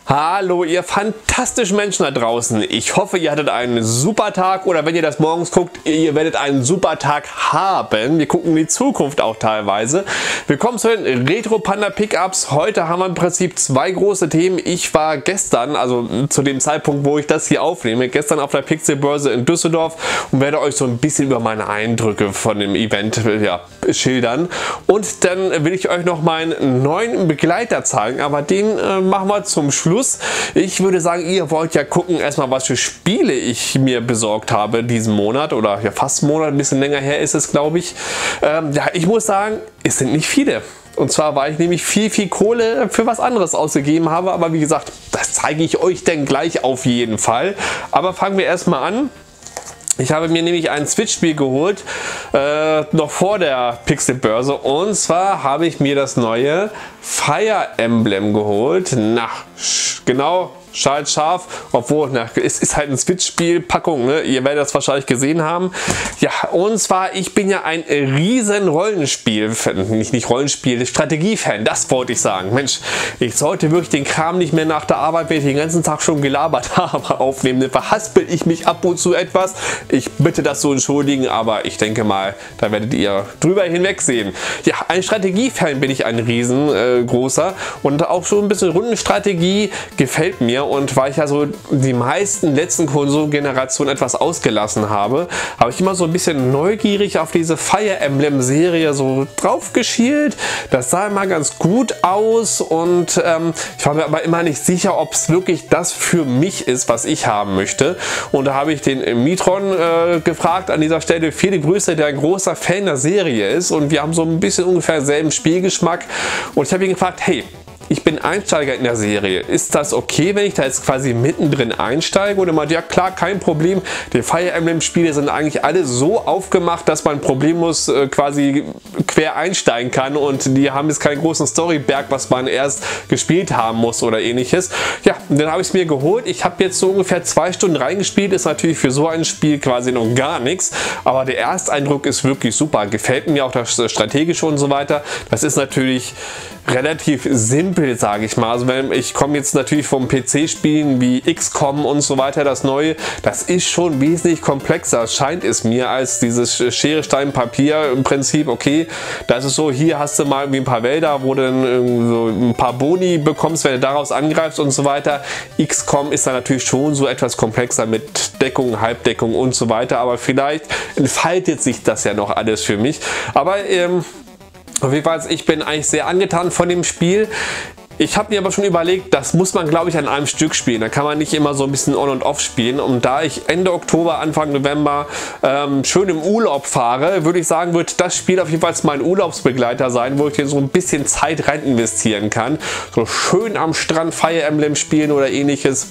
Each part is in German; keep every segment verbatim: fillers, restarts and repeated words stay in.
Hallo ihr fantastischen Menschen da draußen. Ich hoffe, ihr hattet einen super Tag oder wenn ihr das morgens guckt, ihr werdet einen super Tag haben. Wir gucken in die Zukunft auch teilweise. Willkommen zu den Retro Panda Pickups. Heute haben wir im Prinzip zwei große Themen. Ich war gestern, also zu dem Zeitpunkt, wo ich das hier aufnehme, gestern auf der Pixelbörse in Düsseldorf und werde euch so ein bisschen über meine Eindrücke von dem Event ja, schildern. Und dann will ich euch noch meinen neuen Begleiter zeigen, aber den äh, machen wir zum Schluss. Ich würde sagen, ihr wollt ja gucken, erstmal was für Spiele ich mir besorgt habe diesen Monat oder ja fast einen Monat, ein bisschen länger her ist es, glaube ich. Ähm, ja, ich muss sagen, es sind nicht viele. Und zwar, weil ich nämlich viel, viel Kohle für was anderes ausgegeben habe. Aber wie gesagt, das zeige ich euch dann gleich auf jeden Fall. Aber fangen wir erstmal an. Ich habe mir nämlich ein Switch-Spiel geholt, äh, noch vor der Pixelbörse. Und zwar habe ich mir das neue Fire Emblem geholt. Na, genau, scharf, obwohl, na, es ist halt ein Switch-Spiel, Packung, ne? Ihr werdet das wahrscheinlich gesehen haben. Ja, und zwar, ich bin ja ein riesen Rollenspiel, nicht, nicht Rollenspiel, Strategie-Fan, das wollte ich sagen. Mensch, ich sollte wirklich den Kram nicht mehr nach der Arbeit, wenn ich den ganzen Tag schon gelabert habe, aufnehmen. Dann verhaspel ich mich ab und zu etwas. Ich bitte das zu entschuldigen, aber ich denke mal, da werdet ihr drüber hinwegsehen. Ja, ein Strategie-Fan bin ich ein riesengroßer äh, und auch schon ein bisschen Rundenstrategie gefällt mir. Und weil ich ja so die meisten letzten Konsolengenerationen etwas ausgelassen habe, habe ich immer so ein bisschen neugierig auf diese Fire Emblem Serie so drauf geschielt. Das sah immer ganz gut aus und ähm, ich war mir aber immer nicht sicher, ob es wirklich das für mich ist, was ich haben möchte. Und da habe ich den Mitron äh, gefragt an dieser Stelle. Viele Grüße, der ein großer Fan der Serie ist und wir haben so ein bisschen ungefähr selben Spielgeschmack. Und ich habe ihn gefragt, hey, ich bin Einsteiger in der Serie. Ist das okay, wenn ich da jetzt quasi mittendrin einsteige? Und er meinte, ja klar, kein Problem. Die Fire Emblem Spiele sind eigentlich alle so aufgemacht, dass man problemlos äh, quasi quer einsteigen kann und die haben jetzt keinen großen Storyberg, was man erst gespielt haben muss oder ähnliches. Ja, und dann habe ich es mir geholt. Ich habe jetzt so ungefähr zwei Stunden reingespielt. Ist natürlich für so ein Spiel quasi noch gar nichts. Aber der Ersteindruck ist wirklich super. Gefällt mir auch das Strategische und so weiter. Das ist natürlich relativ simpel, sage ich mal. Also wenn ich komme jetzt natürlich vom P C-Spielen wie X COM und so weiter, das neue, das ist schon wesentlich komplexer, scheint es mir, als dieses Schere, Stein, Papier im Prinzip. Okay, das ist so, hier hast du mal irgendwie ein paar Wälder, wo du dann so ein paar Boni bekommst, wenn du daraus angreifst und so weiter. X COM ist dann natürlich schon so etwas komplexer mit Deckung, Halbdeckung und so weiter, aber vielleicht entfaltet sich das ja noch alles für mich. Aber ähm, auf jeden Fall, ich bin eigentlich sehr angetan von dem Spiel. Ich habe mir aber schon überlegt, das muss man, glaube ich, an einem Stück spielen. Da kann man nicht immer so ein bisschen on und off spielen. Und da ich Ende Oktober, Anfang November ähm, schön im Urlaub fahre, würde ich sagen, wird das Spiel auf jeden Fall mein Urlaubsbegleiter sein, wo ich hier so ein bisschen Zeit rein investieren kann. So schön am Strand Fire Emblem spielen oder ähnliches.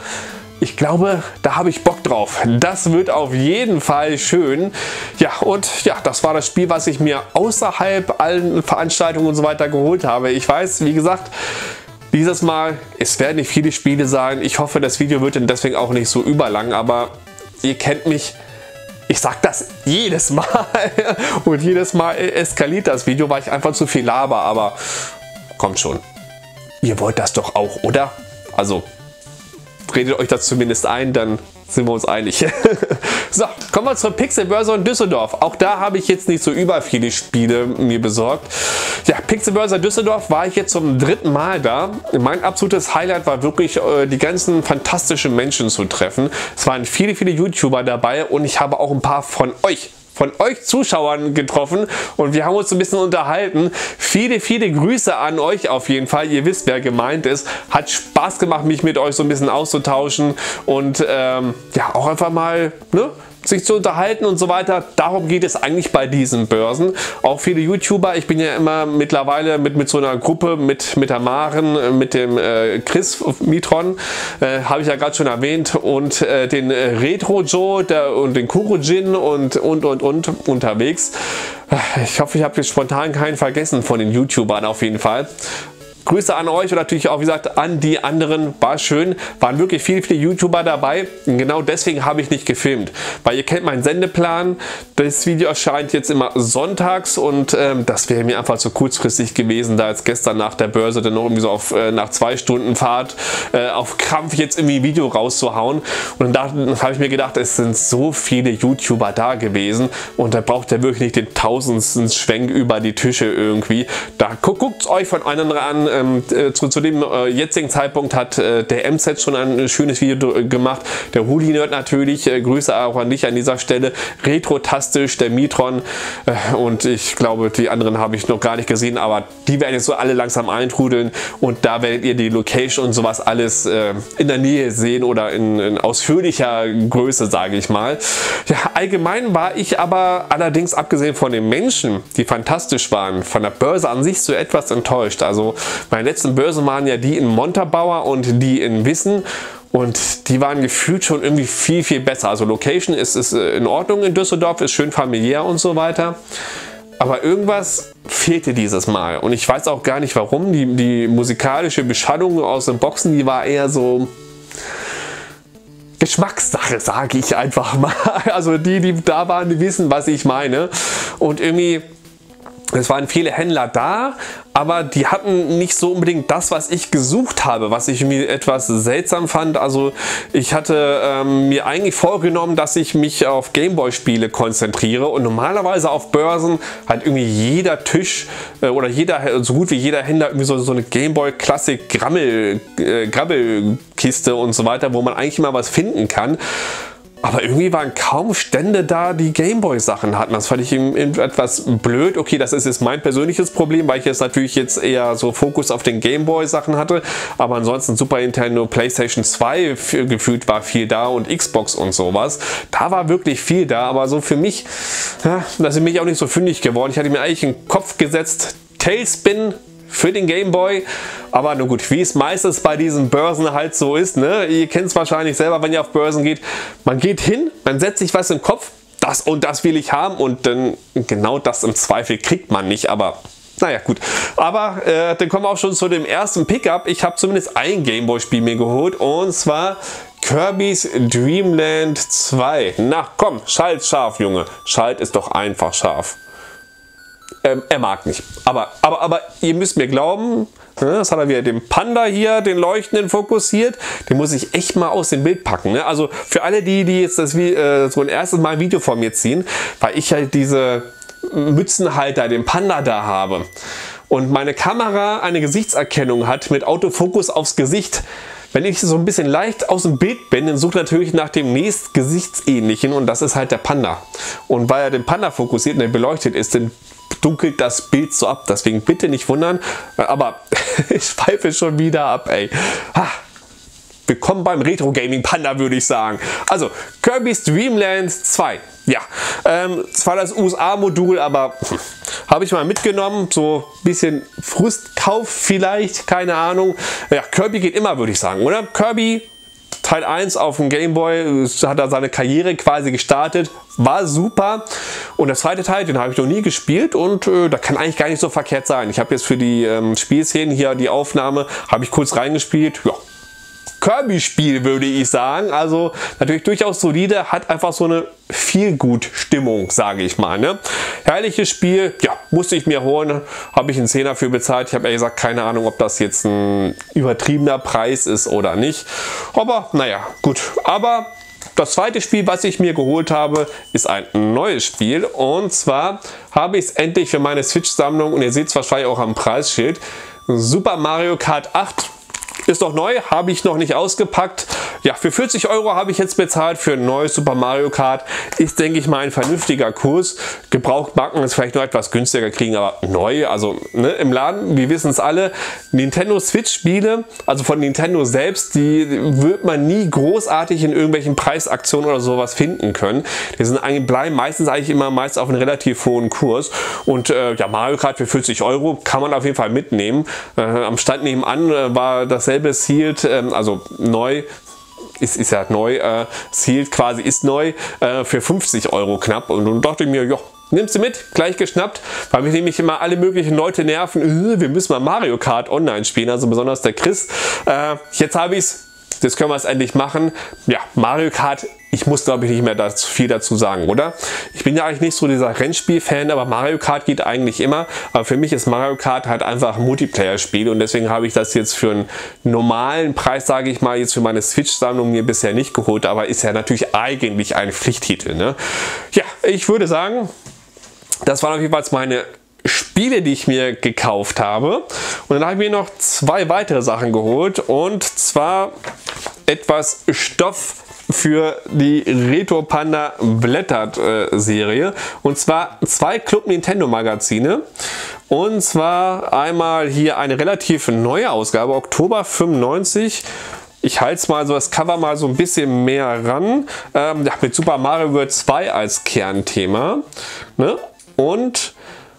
Ich glaube, da habe ich Bock drauf. Das wird auf jeden Fall schön. Ja, und ja, das war das Spiel, was ich mir außerhalb allen Veranstaltungen und so weiter geholt habe. Ich weiß, wie gesagt, dieses Mal, es werden nicht viele Spiele sein. Ich hoffe, das Video wird dann deswegen auch nicht so überlang, aber ihr kennt mich. Ich sage das jedes Mal und jedes Mal eskaliert das Video, weil ich einfach zu viel laber, aber kommt schon. Ihr wollt das doch auch, oder? Also redet euch das zumindest ein, dann sind wir uns einig. So, kommen wir zur Pixelbörse in Düsseldorf. Auch da habe ich jetzt nicht so über viele Spiele mir besorgt. Ja, Pixelbörse in Düsseldorf war ich jetzt zum dritten Mal da. Mein absolutes Highlight war wirklich, äh, die ganzen fantastischen Menschen zu treffen. Es waren viele, viele YouTuber dabei und ich habe auch ein paar von euch von euch Zuschauern getroffen und wir haben uns ein bisschen unterhalten. Viele, viele Grüße an euch auf jeden Fall. Ihr wisst, wer gemeint ist. Hat Spaß gemacht, mich mit euch so ein bisschen auszutauschen und ähm, ja, auch einfach mal, ne, sich zu unterhalten und so weiter. Darum geht es eigentlich bei diesen Börsen. Auch viele YouTuber, ich bin ja immer mittlerweile mit, mit so einer Gruppe, mit, mit der Maren, mit dem äh, Chris Mitron, äh, habe ich ja gerade schon erwähnt, und äh, den äh, Retro Joe der, und den Kurojin und, und, und, und unterwegs. Ich hoffe, ich habe jetzt spontan keinen vergessen von den YouTubern auf jeden Fall. Grüße an euch und natürlich auch, wie gesagt, an die anderen. War schön, waren wirklich viele, viele YouTuber dabei. Und genau deswegen habe ich nicht gefilmt, weil ihr kennt meinen Sendeplan. Das Video erscheint jetzt immer sonntags und ähm, das wäre mir einfach zu kurzfristig gewesen, da jetzt gestern nach der Börse dann noch irgendwie so auf, äh, nach zwei Stunden Fahrt äh, auf Krampf jetzt irgendwie ein Video rauszuhauen. Und dann habe ich mir gedacht, es sind so viele YouTuber da gewesen und da braucht ihr wirklich nicht den tausendsten Schwenk über die Tische irgendwie. Da guckt es euch von anderen an. Ähm, äh, zu, zu dem äh, jetzigen Zeitpunkt hat äh, der M Z schon ein schönes Video gemacht. Der Huli Nerd natürlich. Äh, Grüße auch an dich an dieser Stelle. Retrotastisch, der Mitron äh, und ich glaube, die anderen habe ich noch gar nicht gesehen, aber die werden jetzt so alle langsam eintrudeln und da werdet ihr die Location und sowas alles äh, in der Nähe sehen oder in, in ausführlicher Größe, sage ich mal. Ja, allgemein war ich aber allerdings, abgesehen von den Menschen, die fantastisch waren, von der Börse an sich so etwas enttäuscht. Also meine letzten Börsen waren ja die in Montabaur und die in Wissen. Und die waren gefühlt schon irgendwie viel, viel besser. Also Location ist, ist in Ordnung in Düsseldorf, ist schön familiär und so weiter. Aber irgendwas fehlte dieses Mal. Und ich weiß auch gar nicht warum. Die, die musikalische Beschallung aus den Boxen, die war eher so Geschmackssache, sage ich einfach mal. Also die, die da waren, die wissen, was ich meine. Und irgendwie, es waren viele Händler da, aber die hatten nicht so unbedingt das, was ich gesucht habe, was ich mir etwas seltsam fand. Also ich hatte ähm, mir eigentlich vorgenommen, dass ich mich auf Gameboy-Spiele konzentriere und normalerweise auf Börsen hat irgendwie jeder Tisch äh, oder jeder, so gut wie jeder Händler irgendwie so, so eine Gameboy Classic Grammel, äh, Grabbelkiste und so weiter, wo man eigentlich immer was finden kann. Aber irgendwie waren kaum Stände da, die Gameboy-Sachen hatten. Das fand ich etwas blöd. Okay, das ist jetzt mein persönliches Problem, weil ich jetzt natürlich jetzt eher so Fokus auf den Gameboy-Sachen hatte. Aber ansonsten Super Nintendo, PlayStation zwei gefühlt war viel da und Xbox und sowas. Da war wirklich viel da, aber so für mich, ja, das ist mich auch nicht so fündig geworden. Ich hatte mir eigentlich in den Kopf gesetzt, Tailspin für den Gameboy, aber nur gut, wie es meistens bei diesen Börsen halt so ist, ne? Ihr kennt es wahrscheinlich selber, wenn ihr auf Börsen geht, man geht hin, man setzt sich was im Kopf, das und das will ich haben und dann genau das im Zweifel kriegt man nicht, aber naja gut, aber äh, dann kommen wir auch schon zu dem ersten Pickup. Ich habe zumindest ein Gameboy-Spiel mir geholt und zwar Kirby's Dream Land zwei. Na komm, schalt scharf, Junge, schalt ist doch einfach scharf. Ähm, er mag nicht. Aber, aber, aber ihr müsst mir glauben, ne, das hat er wieder den Panda hier, den Leuchtenden fokussiert. Den muss ich echt mal aus dem Bild packen. Ne? Also für alle die, die jetzt das wie, äh, so ein erstes Mal ein Video von mir ziehen, weil ich halt diese Mützenhalter, den Panda da habe und meine Kamera eine Gesichtserkennung hat mit Autofokus aufs Gesicht. Wenn ich so ein bisschen leicht aus dem Bild bin, dann suche ich natürlich nach dem nächst Gesichtsähnlichen und das ist halt der Panda. Und weil er den Panda fokussiert und beleuchtet ist, dann dunkelt das Bild so ab. Deswegen bitte nicht wundern. Aber ich schweife schon wieder ab, ey. Ha. Willkommen beim Retro Gaming Panda, würde ich sagen. Also, Kirby's Dream Land zwei. Ja, ähm, zwar das U S A-Modul, aber hm, habe ich mal mitgenommen. So ein bisschen Frustkauf vielleicht, keine Ahnung. Ja, Kirby geht immer, würde ich sagen, oder? Kirby Teil eins auf dem Gameboy, hat er seine Karriere quasi gestartet, war super. Und der zweite Teil, den habe ich noch nie gespielt und äh, da kann eigentlich gar nicht so verkehrt sein. Ich habe jetzt für die ähm, Spielszenen hier die Aufnahme, habe ich kurz reingespielt. Ja, Kirby-Spiel, würde ich sagen. Also natürlich durchaus solide, hat einfach so eine Feel-Good-Stimmung, sage ich mal. Ne? Herrliches Spiel, ja, musste ich mir holen, habe ich einen Zehner für bezahlt. Ich habe ehrlich gesagt keine Ahnung, ob das jetzt ein übertriebener Preis ist oder nicht. Aber naja, gut. Aber das zweite Spiel, was ich mir geholt habe, ist ein neues Spiel. Und zwar habe ich es endlich für meine Switch-Sammlung, und ihr seht es wahrscheinlich auch am Preisschild, Super Mario Kart acht. Ist noch neu, habe ich noch nicht ausgepackt. Ja, für vierzig Euro habe ich jetzt bezahlt für ein neues Super Mario Kart. Ist, denke ich mal, ein vernünftiger Kurs. Gebraucht mag man es vielleicht noch etwas günstiger kriegen, aber neu, also ne, im Laden, wir wissen es alle, Nintendo Switch Spiele, also von Nintendo selbst, die wird man nie großartig in irgendwelchen Preisaktionen oder sowas finden können. Die sind eigentlich, bleiben meistens eigentlich immer meist auf einem relativ hohen Kurs. Und äh, ja, Mario Kart für vierzig Euro kann man auf jeden Fall mitnehmen. Äh, am Stand nebenan äh, war dasselbe Sealed, äh, also neu, ist, ist ja neu, äh, Sealed quasi ist neu, äh, für fünfzig Euro knapp. Und dann dachte ich mir, ja, nimmst du mit, gleich geschnappt, weil mich nämlich immer alle möglichen Leute nerven, wir müssen mal Mario Kart online spielen, also besonders der Chris. Äh, jetzt habe ich es, jetzt können wir es endlich machen. Ja, Mario Kart, ich muss glaube ich nicht mehr dazu, viel dazu sagen, oder? Ich bin ja eigentlich nicht so dieser Rennspiel-Fan, aber Mario Kart geht eigentlich immer. Aber für mich ist Mario Kart halt einfach ein Multiplayer-Spiel und deswegen habe ich das jetzt für einen normalen Preis, sage ich mal, jetzt für meine Switch-Sammlung mir bisher nicht geholt, aber ist ja natürlich eigentlich ein Pflichttitel, ne? Ja, ich würde sagen, das waren auf jeden Fall meine Spiele, die ich mir gekauft habe. Und dann habe ich mir noch zwei weitere Sachen geholt. Und zwar etwas Stoff für die Retro Panda Blättert äh, Serie. Und zwar zwei Club Nintendo Magazine. Und zwar einmal hier eine relativ neue Ausgabe, Oktober fünfundneunzig. Ich halte es mal so, das Cover mal so ein bisschen mehr ran. Ähm, ja, mit Super Mario World zwei als Kernthema. Ne? Und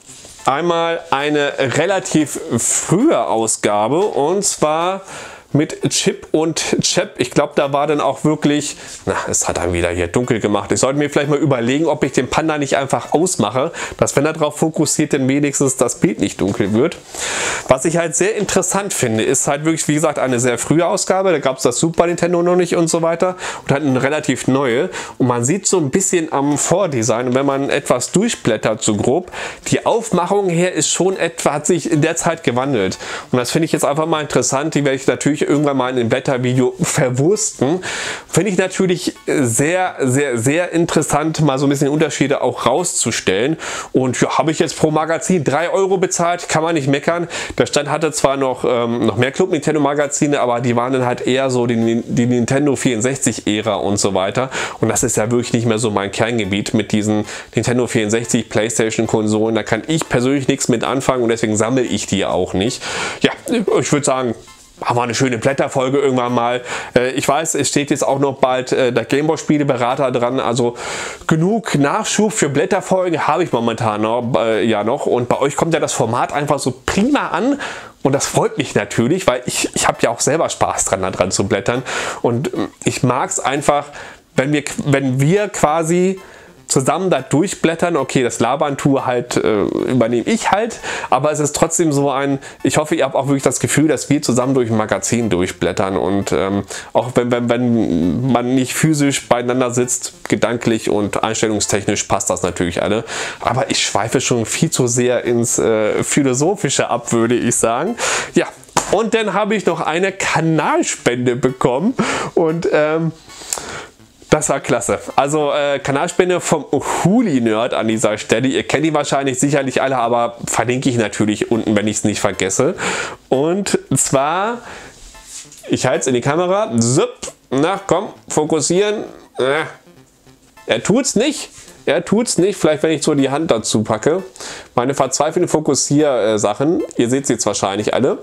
einmal eine relativ frühe Ausgabe und zwar mit Chip und Chap. Ich glaube, da war dann auch wirklich, na, es hat dann wieder hier dunkel gemacht. Ich sollte mir vielleicht mal überlegen, ob ich den Panda nicht einfach ausmache, dass wenn er darauf fokussiert, dann wenigstens das Bild nicht dunkel wird. Was ich halt sehr interessant finde, ist halt wirklich, wie gesagt, eine sehr frühe Ausgabe. Da gab es das Super Nintendo noch nicht und so weiter und halt eine relativ neue. Und man sieht so ein bisschen am Vordesign, und wenn man etwas durchblättert, so grob, die Aufmachung her ist schon etwa, hat sich in der Zeit gewandelt. Und das finde ich jetzt einfach mal interessant. Die werde ich natürlich irgendwann mal in einem Blättervideo verwursten. Finde ich natürlich sehr, sehr, sehr interessant, mal so ein bisschen Unterschiede auch rauszustellen. Und ja, habe ich jetzt pro Magazin drei Euro bezahlt, kann man nicht meckern. Der Stand hatte zwar noch, ähm, noch mehr Club Nintendo Magazine, aber die waren dann halt eher so die, die Nintendo vierundsechzig Ära und so weiter. Und das ist ja wirklich nicht mehr so mein Kerngebiet mit diesen Nintendo vierundsechzig PlayStation Konsolen. Da kann ich persönlich nichts mit anfangen und deswegen sammle ich die auch nicht. Ja, ich würde sagen, haben wir eine schöne Blätterfolge irgendwann mal. Ich weiß, es steht jetzt auch noch bald der Gameboy-Spieleberater dran. Also genug Nachschub für Blätterfolgen habe ich momentan noch, äh, ja noch. Und bei euch kommt ja das Format einfach so prima an. Und das freut mich natürlich, weil ich, ich habe ja auch selber Spaß dran, da dran zu blättern. Und ich mag es einfach, wenn wir, wenn wir quasi zusammen da durchblättern. Okay, das Labern tue halt, äh, übernehme ich halt, aber es ist trotzdem so ein, ich hoffe, ihr habt auch wirklich das Gefühl, dass wir zusammen durch ein Magazin durchblättern und ähm, auch wenn, wenn, wenn man nicht physisch beieinander sitzt, gedanklich und einstellungstechnisch passt das natürlich alle, aber ich schweife schon viel zu sehr ins äh, Philosophische ab, würde ich sagen. Ja, und dann habe ich noch eine Kanalspende bekommen und ähm, das war klasse. Also äh, Kanalspende vom Huli Nerd an dieser Stelle. Ihr kennt die wahrscheinlich sicherlich alle, aber verlinke ich natürlich unten, wenn ich es nicht vergesse. Und zwar, ich halte es in die Kamera. Zup, na komm, fokussieren. Äh, er tut's nicht. Er tut's nicht. Vielleicht, wenn ich so die Hand dazu packe. Meine verzweifelten Fokussier-Sachen. Ihr seht sie jetzt wahrscheinlich alle.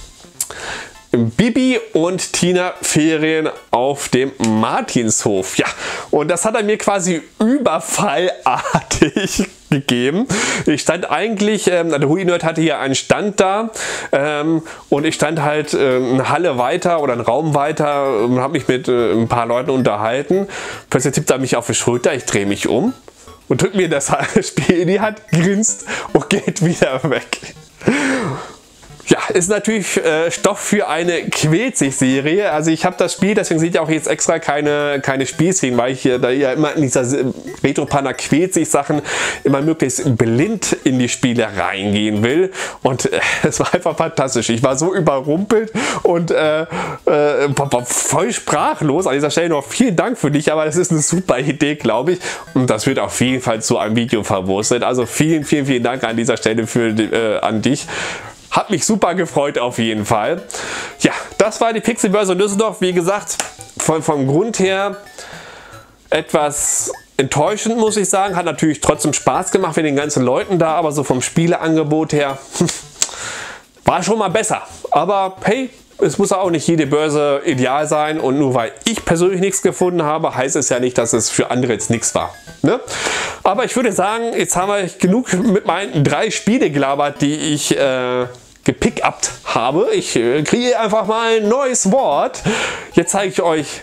Bibi und Tina Ferien auf dem Martinshof. Ja, und das hat er mir quasi überfallartig gegeben. Ich stand eigentlich, ähm, der Huli Nerd hatte hier einen Stand da ähm, und ich stand halt äh, eine Halle weiter oder einen Raum weiter und habe mich mit äh, ein paar Leuten unterhalten. Plötzlich tippt er mich auf die Schulter, ich drehe mich um und drückt mir das Spiel in die Hand, grinst und geht wieder weg. Ja, ist natürlich äh, Stoff für eine Quälzig-Serie. Also ich habe das Spiel, deswegen seht ihr auch jetzt extra keine, keine Spielszenen, weil ich hier da ja immer in dieser Retro-Panda Quälzig-Sachen immer möglichst blind in die Spiele reingehen will. Und äh, es war einfach fantastisch. Ich war so überrumpelt und äh, äh, war voll sprachlos. An dieser Stelle noch vielen Dank für dich, aber das ist eine super Idee, glaube ich. Und das wird auf jeden Fall zu einem Video verwurstet. Also vielen, vielen, vielen Dank an dieser Stelle für, äh, an dich. Hat mich super gefreut auf jeden Fall. Ja, das war die Pixelbörse Düsseldorf. Wie gesagt, von, vom Grund her etwas enttäuschend, muss ich sagen. Hat natürlich trotzdem Spaß gemacht mit den ganzen Leuten da, aber so vom Spieleangebot her war schon mal besser. Aber hey, es muss auch nicht jede Börse ideal sein und nur weil ich persönlich nichts gefunden habe, heißt es ja nicht, dass es für andere jetzt nichts war. Ne? Aber ich würde sagen, jetzt haben wir genug mit meinen drei Spiele gelabert, die ich äh, gepickt habe. Ich äh, kriege einfach mal ein neues Wort. Jetzt zeige ich euch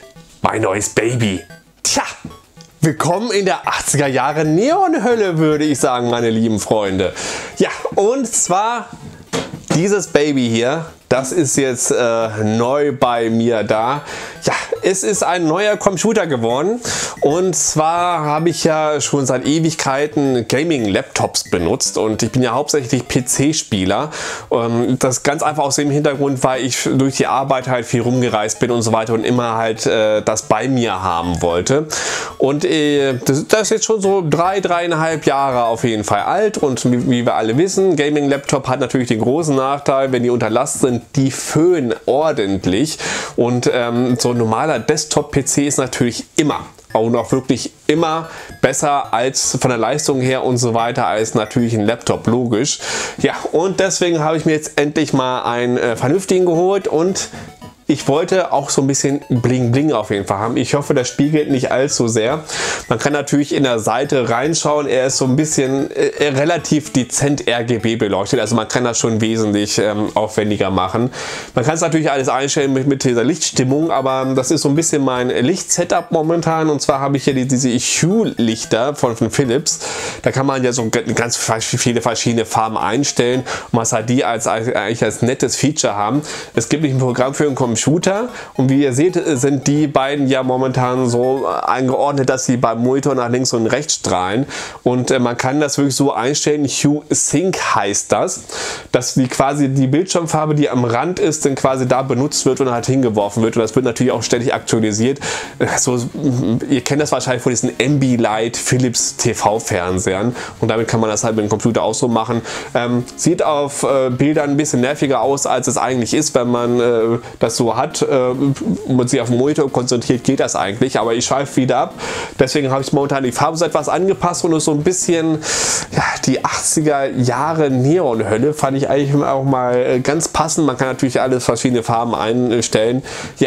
mein neues Baby. Tja, willkommen in der achtziger Jahre Neonhölle, würde ich sagen, meine lieben Freunde. Ja, und zwar dieses Baby hier, das ist jetzt äh, neu bei mir da. Ja, es ist ein neuer Computer geworden und zwar habe ich ja schon seit Ewigkeiten Gaming-Laptops benutzt und ich bin ja hauptsächlich P C-Spieler. Ähm, das ganz einfach aus dem Hintergrund, weil ich durch die Arbeit halt viel rumgereist bin und so weiter und immer halt äh, das bei mir haben wollte. Und äh, das, das ist jetzt schon so drei, dreieinhalb Jahre auf jeden Fall alt und wie, wie wir alle wissen, Gaming-Laptop hat natürlich den großen Nachteil, wenn die unter Last sind, die föhnen ordentlich und ähm, so ein normaler Desktop-P C ist natürlich immer, auch noch wirklich immer besser als von der Leistung her und so weiter als natürlich ein Laptop, logisch. Ja, und deswegen habe ich mir jetzt endlich mal einen äh, vernünftigen geholt und ich wollte auch so ein bisschen Bling Bling auf jeden Fall haben. Ich hoffe, das spiegelt nicht allzu sehr. Man kann natürlich in der Seite reinschauen. Er ist so ein bisschen äh, relativ dezent R G B beleuchtet. Also man kann das schon wesentlich ähm, aufwendiger machen. Man kann es natürlich alles einstellen mit, mit dieser Lichtstimmung, aber das ist so ein bisschen mein Lichtsetup momentan. Und zwar habe ich hier die, diese Hue-Lichter von, von Philips. Da kann man ja so ganz viele verschiedene Farben einstellen. Und was halt die als, eigentlich als nettes Feature haben. Es gibt nicht ein Programm für einen Computer. Computer und wie ihr seht, sind die beiden ja momentan so eingeordnet, dass sie beim Monitor nach links und rechts strahlen und äh, man kann das wirklich so einstellen, Hue Sync heißt das, dass die quasi die Bildschirmfarbe, die am Rand ist, dann quasi da benutzt wird und halt hingeworfen wird und das wird natürlich auch ständig aktualisiert. So, ihr kennt das wahrscheinlich von diesen Ambilight Philips T V-Fernsehern und damit kann man das halt mit dem Computer auch so machen. Ähm, sieht auf äh, Bildern ein bisschen nerviger aus, als es eigentlich ist, wenn man äh, das so hat äh, und man sich auf den Monitor konzentriert, geht das eigentlich, aber ich schweife wieder ab. Deswegen habe ich momentan die Farbe so etwas angepasst und ist so ein bisschen ja, die achtziger Jahre Neonhölle fand ich eigentlich auch mal ganz passend. Man kann natürlich alles verschiedene Farben einstellen. Ja.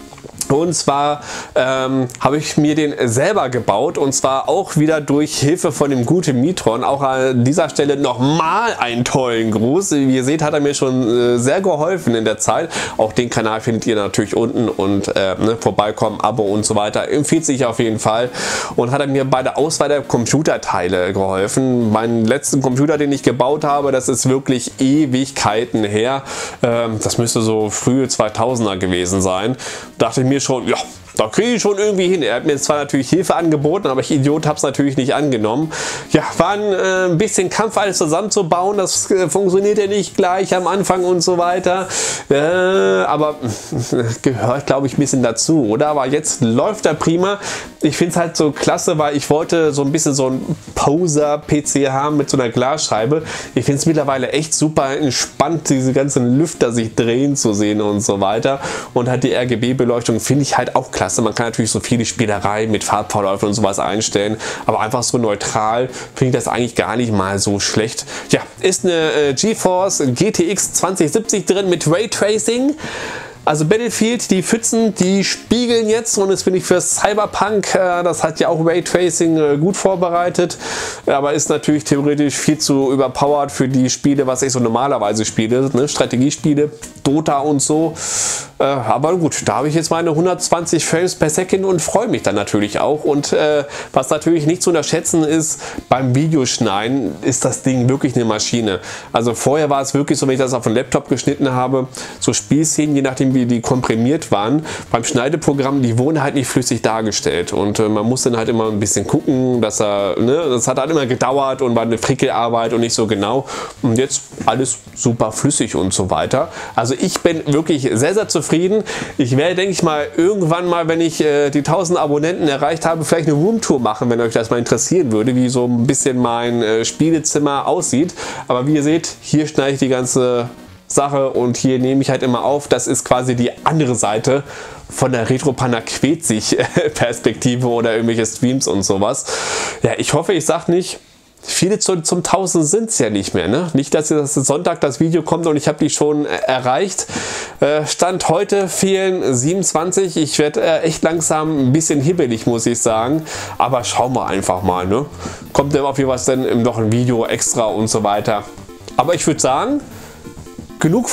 Und zwar ähm, habe ich mir den selber gebaut und zwar auch wieder durch Hilfe von dem guten Mitron. Auch an dieser Stelle nochmal einen tollen Gruß. Wie ihr seht, hat er mir schon äh, sehr geholfen in der Zeit. Auch den Kanal findet ihr natürlich unten und äh, ne, vorbeikommen, Abo und so weiter. Empfiehlt sich auf jeden Fall. Und hat er mir bei der Auswahl der Computerteile geholfen. Meinen letzten Computer, den ich gebaut habe, das ist wirklich Ewigkeiten her. Ähm, das müsste so frühe zweitausender gewesen sein. Dachte ich mir schon, ja, da kriege ich schon irgendwie hin. Er hat mir zwar natürlich Hilfe angeboten, aber ich Idiot habe es natürlich nicht angenommen. Ja, war ein äh, bisschen Kampf, alles zusammenzubauen. Das äh, funktioniert ja nicht gleich am Anfang und so weiter. Äh, aber äh, gehört, glaube ich, ein bisschen dazu, oder? Aber jetzt läuft er prima. Ich finde es halt so klasse, weil ich wollte so ein bisschen so ein Poser-P C haben mit so einer Glasscheibe. Ich finde es mittlerweile echt super entspannt, diese ganzen Lüfter sich drehen zu sehen und so weiter. Und halt die R G B-Beleuchtung finde ich halt auch klasse. Man kann natürlich so viele Spielereien mit Farbverläufen und sowas einstellen, aber einfach so neutral finde ich das eigentlich gar nicht mal so schlecht. Ja, ist eine äh, GeForce G T X zwanzig siebzig drin mit Raytracing. Also Battlefield, die Pfützen, die spiegeln jetzt und das finde ich für Cyberpunk, äh, das hat ja auch Raytracing äh, gut vorbereitet, aber ist natürlich theoretisch viel zu überpowered für die Spiele, was ich so normalerweise spiele, ne? Strategiespiele, Dota und so. Äh, aber gut, da habe ich jetzt meine hundertzwanzig Frames per Second und freue mich dann natürlich auch. Und äh, was natürlich nicht zu unterschätzen ist, beim Videoschneiden ist das Ding wirklich eine Maschine. Also vorher war es wirklich so, wenn ich das auf dem Laptop geschnitten habe, so Spielszenen, je nachdem wie die komprimiert waren, beim Schneideprogramm, die wurden halt nicht flüssig dargestellt. Und äh, man muss dann halt immer ein bisschen gucken, dass er, ne, das hat halt immer gedauert und war eine Frickelarbeit und nicht so genau. Und jetzt alles super flüssig und so weiter. Also ich bin wirklich sehr, sehr zufrieden. Ich werde, denke ich mal, irgendwann mal, wenn ich äh, die tausend Abonnenten erreicht habe, vielleicht eine Roomtour machen, wenn euch das mal interessieren würde, wie so ein bisschen mein äh, Spielezimmer aussieht. Aber wie ihr seht, hier schneide ich die ganze Sache und hier nehme ich halt immer auf. Das ist quasi die andere Seite von der Retro-Panda Quetzig Perspektive oder irgendwelche Streams und sowas. Ja, ich hoffe, ich sage nicht, viele zu, zum tausend sind es ja nicht mehr. Ne? Nicht, dass jetzt Sonntag das Video kommt und ich habe die schon äh, erreicht. Äh, Stand heute fehlen siebenundzwanzig. Ich werde äh, echt langsam ein bisschen hibbelig, muss ich sagen. Aber schauen wir einfach mal. Ne? Kommt ja auf jeden Fall dann noch ein Video extra und so weiter. Aber ich würde sagen, genug vom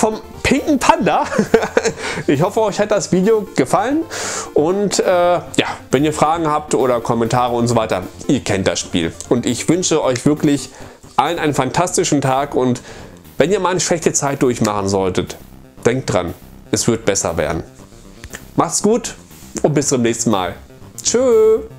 pinken Panda. Ich hoffe, euch hat das Video gefallen und äh, ja, wenn ihr Fragen habt oder Kommentare und so weiter, ihr kennt das Spiel. Und ich wünsche euch wirklich allen einen fantastischen Tag und wenn ihr mal eine schlechte Zeit durchmachen solltet, denkt dran, es wird besser werden. Macht's gut und bis zum nächsten Mal. Tschö.